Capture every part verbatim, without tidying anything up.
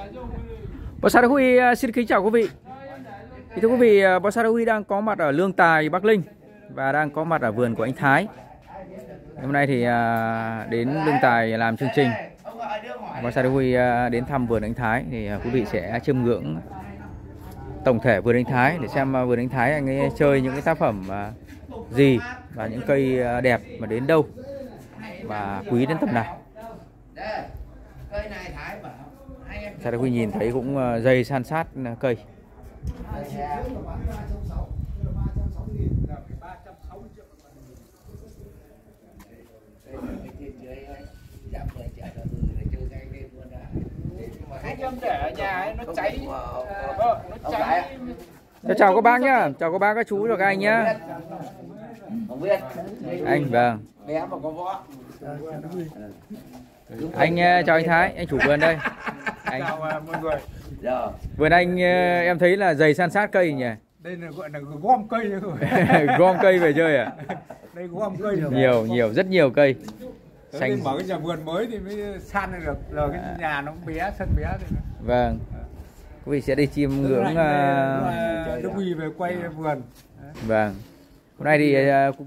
Bonsai Huy xin kính chào quý vị. Thì thưa quý vị, Bonsai Huy đang có mặt ở Lương Tài, Bắc Ninh và đang có mặt ở vườn của anh Thái. Hôm nay thì đến Lương Tài làm chương trình. Bonsai Huy đến thăm vườn anh Thái thì quý vị sẽ chiêm ngưỡng tổng thể vườn anh Thái để xem vườn anh Thái anh ấy chơi những cái tác phẩm gì và những cây đẹp mà đến đâu và quý đến tầm nào. Bonsai Huy nhìn thấy cũng dày san sát cây. nó cháy. Nó cháy. Chào các bác nhá, chào các bác, các chú và các anh nhá. Anh vâng. Anh chào anh Thái, anh chủ vườn đây. Anh. Chào mọi người. Vườn anh em thấy là dày san sát cây nhỉ. Đây là gọi là gom cây rồi. Gom cây về chơi à? Đây gom cây rồi. Nhiều nhiều rất nhiều cây. Xanh. Mở cái nhà vườn mới thì mới san được, rồi cái nhà nó bé, sân bé rồi. Vâng. Quý vị sẽ đi chiêm ngưỡng Đức Huy về quay vườn. Vâng. Hôm nay thì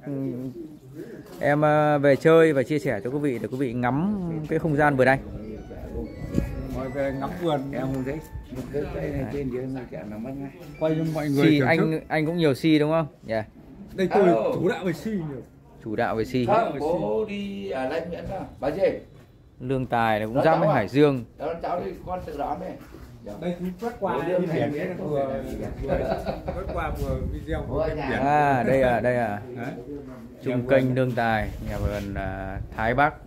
em về chơi và chia sẻ cho quý vị để quý vị ngắm cái không gian vườn anh. Mọi về ngắm vườn em không thấy. Cái cây này trên dưới nó chả nằm ngay. Quay cho mọi người. Si, anh anh cũng nhiều si đúng không? Dạ. Yeah. Đây tôi chủ đạo về si nhiều. Chủ đạo về si. Không, bố đi ở Lanh Nguyễn đó. Bà gì? Lương Tài này cũng giáp với Hải Dương. Đó cháu đi con tự đón đây. Đây cũng quét qua đi biển đấy, vừa quét qua vừa video của biển. À đây à đây à. Trung kênh Lương Tài, nhà vườn uh, Thái Bắc.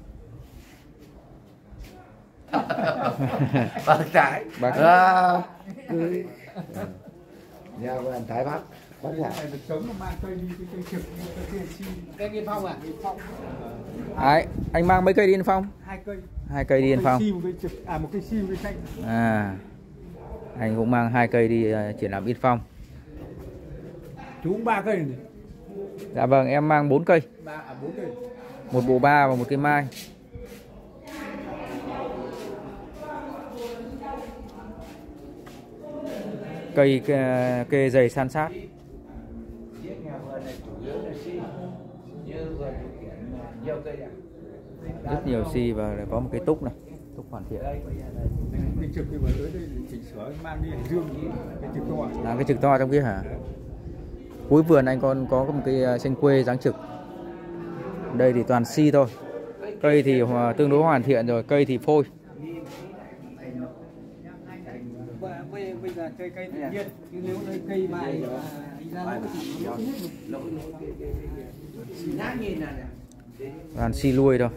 Bác Thái. Bác. À, cưới. Nhà vườn Thái Bắc. Bác Thái. Được sống mà mang cây đi cái cây trực cây si. Cây Yên Phong à? Yên Phong. Ai, anh mang mấy cây đi Yên Phong? Hai cây. Hai cây đi Yên Phong. Si, một cây trực, à một cây si, một cây xanh. À. Anh cũng mang hai cây đi uh, triển lãm Yên Phong. Chú cũng ba cây này. Dạ vâng, em mang bốn cây. Ba à bốn cây. Một bộ ba và một cây mai. Cây kê, kê dày san sát. Rất nhiều si và có một cái túc này, túc hoàn thiện. Cái trực cái tới đây chỉnh sửa mang đi Hải Dương cái trực to. Là cái trực to trong kia hả? Cuối vườn anh còn có một cây xanh quê dáng trực. Đây thì toàn si thôi. Cây thì tương đối hoàn thiện rồi, cây thì phôi. Bây giờ chơi cây tự nhiên, chứ nếu đây cây mai toàn si lui thôi.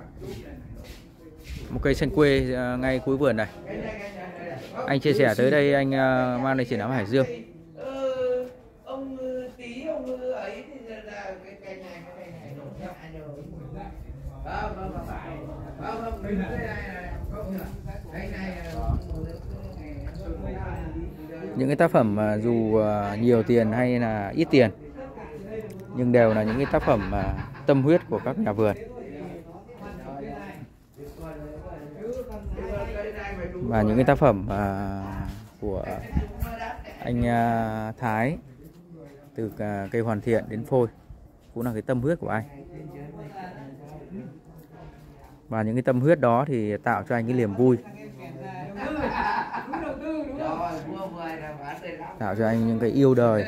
Một cây xanh quê ngay cuối vườn này. Anh chia sẻ tới đây anh mang đến triển lãm Hải Dương. Ông tí ông ấy thì là cái cây này cái cây này nổi ra rồi. Vâng vâng vâng phải. Vâng vâng cái này không cái này những cái tác phẩm mà dù nhiều tiền hay là ít tiền nhưng đều là những cái tác phẩm mà tâm huyết của các nhà vườn. Và những cái tác phẩm của anh Thái từ cây hoàn thiện đến phôi cũng là cái tâm huyết của anh. Và những cái tâm huyết đó thì tạo cho anh cái niềm vui, tạo cho anh những cái yêu đời.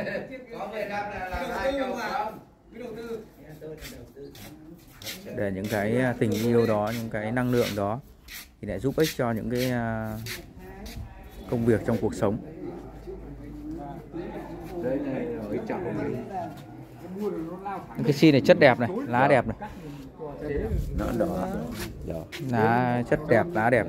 Để những cái tình yêu đó, những cái năng lượng đó thì lại giúp ích cho những cái công việc trong cuộc sống. Những cái si này chất đẹp này, lá đẹp này. nó đỏ, đỏ. Lá chất đẹp, lá đẹp.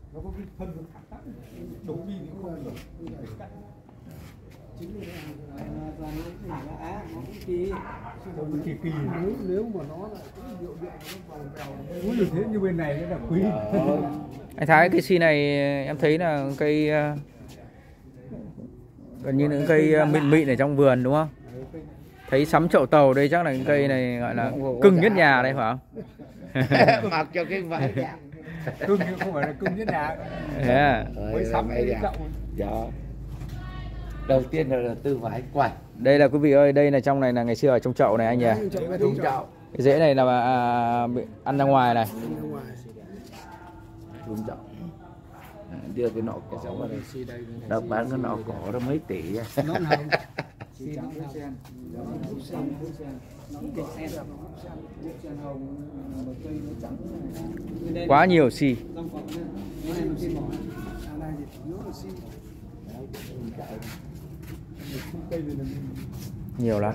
Kỳ kỳ nếu nếu mà nó là điệu điệu nó vòng vèoúi được thế như bên này nó là quý. Anh Thái, cái si này em thấy là cây gần như những cây mịn mịn ở trong vườn đúng không? Thấy sắm chậu tàu đây chắc là cái cây này gọi là cưng nhất nhà đây phải không? Mặc cho cái vải Cưng nhưng không phải là cưng nhất nhà. Thế à? Mới sắm cái chậu. Dạ. Đầu tiên là, là tư vải quầy. Đây là quý vị ơi, đây là trong này là ngày xưa ở trong chậu này anh nhỉ? Trong chậu. Cái rễ này là à, bị ăn ra ngoài này. Trong chậu. À, đưa cái nọ cái sống vào đây. Đâu bán cái nọ cỏ đó mấy tỷ. Quá nhiều xì. Nhiều lắm.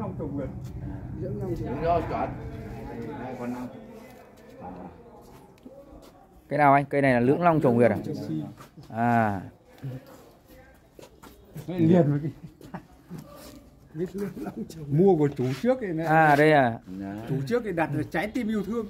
Cái nào anh? Cây này là lưỡng long trồng Việt à? À. Liền với cái mua của chủ trước này. À đây à. Chủ trước thì đặt là trái tim yêu thương.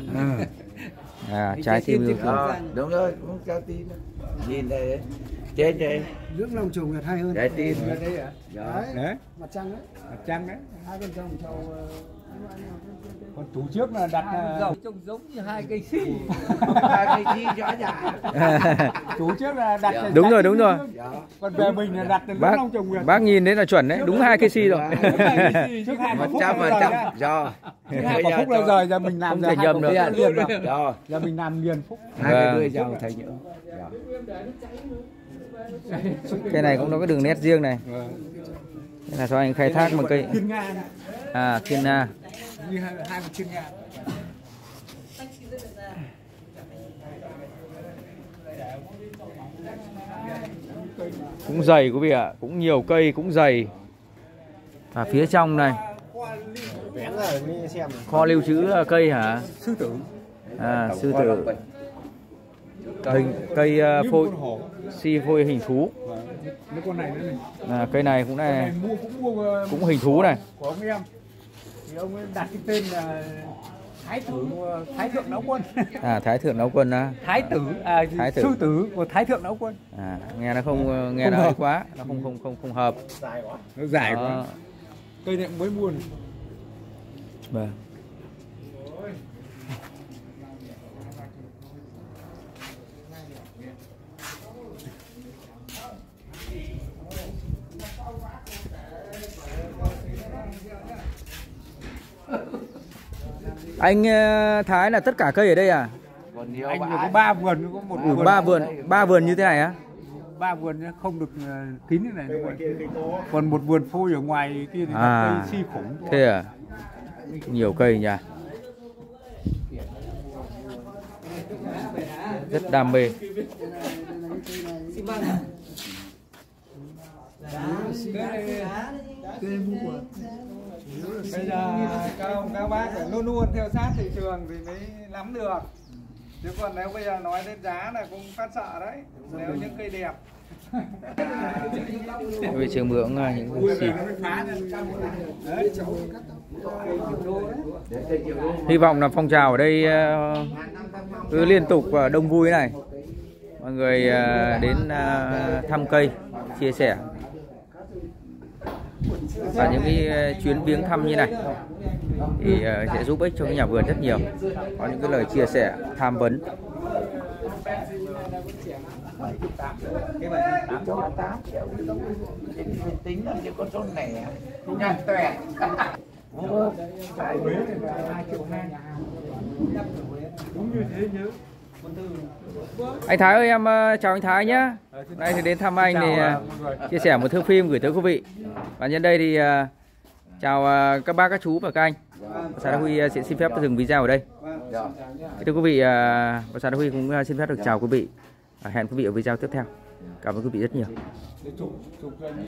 À, trái tim yêu thương. À, đúng rồi, cũng trái tim. Nhìn đây. Trên đây. Lưỡng long trồng Việt hay hơn. Trái tim. Đây à? Đó. Đấy. Mặt trăng đấy. Mặt trăng đấy. Hai con trồng trầu. Còn chủ trước là đặt Dầu trông giống như hai cây xi. Hai cây xi rõ ràng. Chủ trước là đặt Dạ. Đúng rồi, đúng rồi. Còn về mình là đặt lưỡng Bác long trồng Việt. bác nhìn đấy là chuẩn đấy, đúng hai cây xi rồi. Trước hai Một phút trăm phần trăm. Rồi. Trước hai quả phúc là rồi, giờ mình làm Không giờ thể hai nhầm quả được. phúc liền rồi. Rồi. Giờ mình làm liền phúc. Hai cây Vâng. đuôi dầu thầy nhớ. Cây này cũng có cái đường nét riêng này. Đây là do anh khai thác một cây. Thiên Nga. À, thiên nga. Như hai, hai một thiên Nga. Cũng dày quý vị ạ, cũng nhiều cây, cũng dày. Và phía trong này kho lưu trữ cây hả? Sư tử. À, sư tử. Hình cây uh, phôi si phôi hình thú. Mấy con này nữa này. À, cây này cũng này, Này mua cũng mua cũng hình thú này. của ông em. Thì ông ấy đặt cái tên là Thái tử Thái thượng náo quân. À, Thái thượng náo quân á. Thái tử à Thái tử. sư tử của Thái thượng náo quân. À, nghe nó không nghe Không nó hợp. ấy quá, nó không không không không hợp. Nó dài Đó. quá. Cây này cũng mới mua này. Vâng. Anh ờ, Thái là tất cả cây ở đây à? Còn nhiều Anh bãi. có ba vườn, có một Ủa, vườn. ba vườn, ba vườn như thế này á? Ba vườn nhá, không được ờ, kín như này. Còn một vườn phôi ở ngoài kia thì À. là cây si khủng. Thế à? Nhiều cây nhỉ? Rất đam mê. Bây giờ các ông các bác phải luôn luôn theo sát thị trường thì mới nắm được. Chứ còn nếu bây giờ nói đến giá là cũng phát sợ đấy. Nếu những cây đẹp. Về trường mượn những cái gì. Hy vọng là phong trào ở đây ờ, cứ liên tục và đông vui này. Mọi người ờ, đến ờ, thăm cây, chia sẻ. Và những cái ờ, chuyến viếng thăm như này thì ờ, sẽ giúp ích cho cái nhà vườn rất nhiều. Có những cái lời chia sẻ, tham vấn. Cái này tám trăm tám triệu. Tính là những con số này nhàn tuệ. Anh Thái ơi, em ờ, chào anh Thái nhé. Hôm nay thì đến thăm anh thì ờ, chia sẻ một thước phim gửi tới quý vị. Và nhân đây thì ờ, chào ờ, các bác, các chú và các anh. Sa Đa Huy ờ, sẽ xin phép dừng video ở đây. Thưa quý vị, uh, Sa Đa Huy cũng uh, xin phép được chào quý vị. Uh, hẹn quý vị ở video tiếp theo. Cảm ơn quý vị rất nhiều.